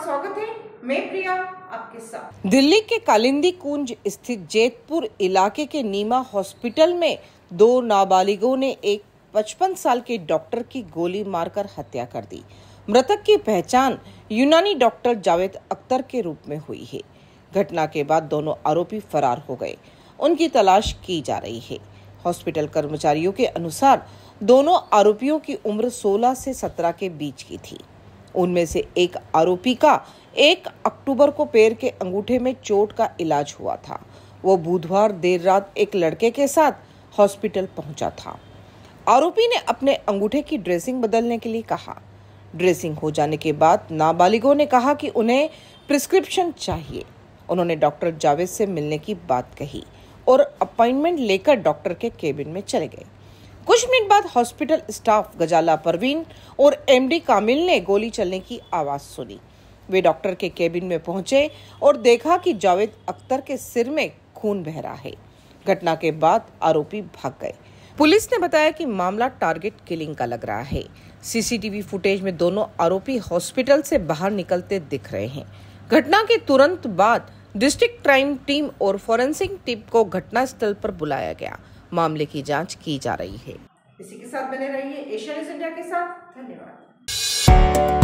स्वागत है। मैं प्रिया आपके साथ। दिल्ली के कालिंदी कुंज स्थित जैतपुर इलाके के नीमा हॉस्पिटल में 2 नाबालिगों ने एक 55 साल के डॉक्टर की गोली मारकर हत्या कर दी। मृतक की पहचान यूनानी डॉक्टर जावेद अख्तर के रूप में हुई है। घटना के बाद दोनों आरोपी फरार हो गए। उनकी तलाश की जा रही है। हॉस्पिटल कर्मचारियों के अनुसार दोनों आरोपियों की उम्र 16 से 17 के बीच की थी। उनमें से एक आरोपी का 1 अक्टूबर को पैर के अंगूठे में चोट का इलाज हुआ था। वो बुधवार देर रात एक लड़के के साथ हॉस्पिटल पहुंचा था। आरोपी ने अपने अंगूठे की ड्रेसिंग बदलने के लिए कहा। ड्रेसिंग हो जाने के बाद नाबालिगों ने कहा कि उन्हें प्रिस्क्रिप्शन चाहिए। उन्होंने डॉक्टर जावेद से मिलने की बात कही और अपॉइंटमेंट लेकर डॉक्टर के केबिन में चले गए। कुछ मिनट बाद हॉस्पिटल स्टाफ गजाला परवीन और एमडी कामिल ने गोली चलने की आवाज सुनी। वे डॉक्टर के केबिन में पहुंचे और देखा कि जावेद अख्तर के सिर में खून बह रहा है। घटना के बाद आरोपी भाग गए। पुलिस ने बताया कि मामला टारगेट किलिंग का लग रहा है। सीसीटीवी फुटेज में दोनों आरोपी हॉस्पिटल से बाहर निकलते दिख रहे हैं। घटना के तुरंत बाद डिस्ट्रिक्ट क्राइम टीम और फॉरेंसिक टीम को घटनास्थल पर बुलाया गया। मामले की जांच की जा रही है। इसी के साथ बने रहिए एशिया न्यूज़ इंडिया के साथ। धन्यवाद।